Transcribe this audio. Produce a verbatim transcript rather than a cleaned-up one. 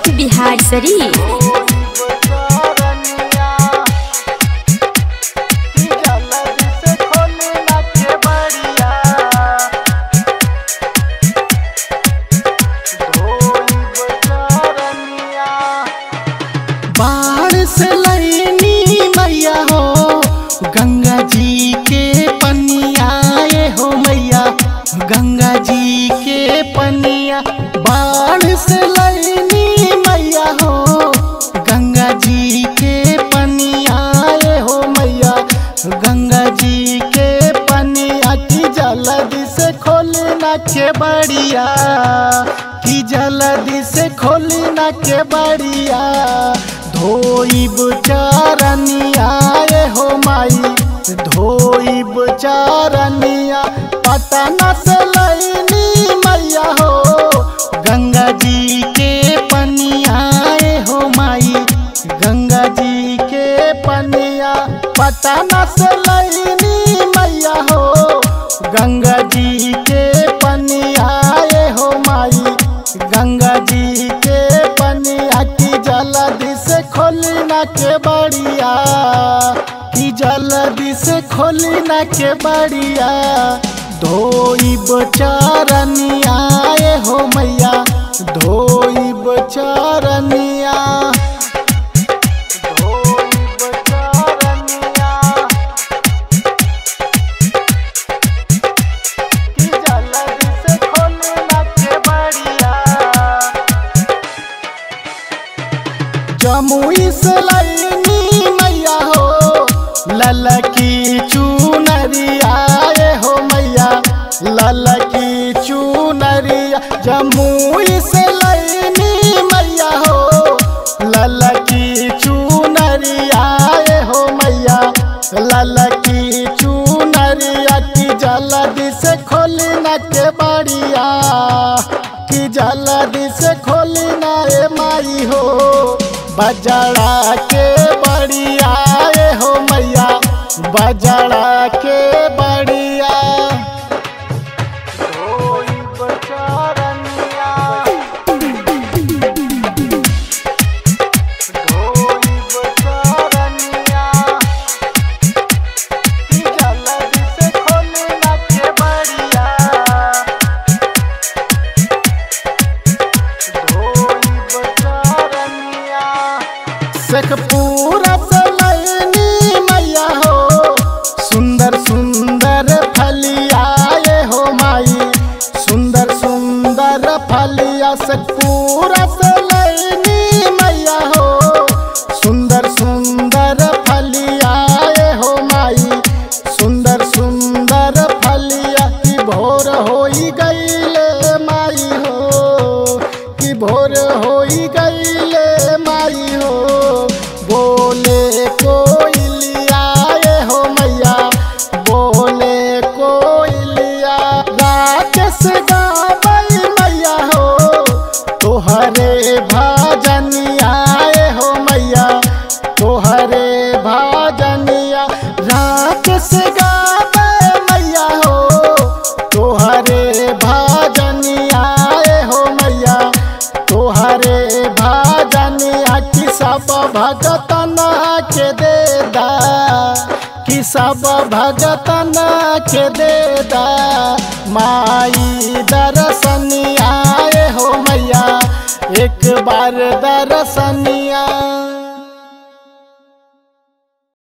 बिहार शरीफ। बाढ़ से लैनी मैया हो गंगा जी के पनिया, ये हो मैया गंगा जी के पनिया। बाढ़ से लैनी मैया हो गंगा जी के पनिया, ये हो मैया गंगा जी के पनिया। की जल्दी से खोली ना के बढ़िया, की जल्दी से खोली ना के बढ़िया। धोइब चरनिया, ये हो माई धोइब चरनिया। पटना से लैनी मैया हो गंगा जी के पनिया, ये हो माई गंगा जी के पनिया। पटना से लैनी मैया हो गंगा जी के पनिया, ये हो माई गंगा जी के पनिया। की जल्दी से खोली ना के बढ़िया, की जल्दी से खोली ना के बढ़िया। धोइब चरनिया, ये हो मैया धोइब चरनिया। धोइब चरनिया, की जल्दी से खोली ना के बढ़िया। जमुई से लैनी मैया हो ललकी चुनरिया, ये हो मैया ललकी चुनरिया। जमुई से लैनी मैया हो ललकी चुनरिया, ये हो मैया ललकी चुनरिया। की जल्दी से खोली ना के बढ़िया, की जल्दी से खोली ना ए माई हो बजड़ा के बढ़िया, ये हो मैया बजड़ा के बढ़िया। धोइब चरनिया, धोइब चरनिया। की जल्दी से खोली ना के बढ़िया, धोइब चरनिया। शेखपुरा से लैनी मैया हो सुंदर सुंदर फलिया, ये हो माई सुंदर सुंदर फलिया। शेखपुरा से लैनी मैया हो सुंदर सुंदर फलिया, ये हो माई सुंदर सुंदर फलिया। की भोर होई गईले माई हो, की भोर होई गईले माई हो। बोले कोयलिया, ये हो मैया बोले कोयलिया। राकेश गावई मैया हो तोहरे भजनिया, ये हो मैया तोहरे भजनिया। राकेश गावे मैया हो तोहरे भजनिया, ये हो मैया तोहरे भजनिया। की सब भगतन के दे दा, की सब भगतन के दे दा माई दर्शनिया, ये हो मैया एक बार दर्शनिया।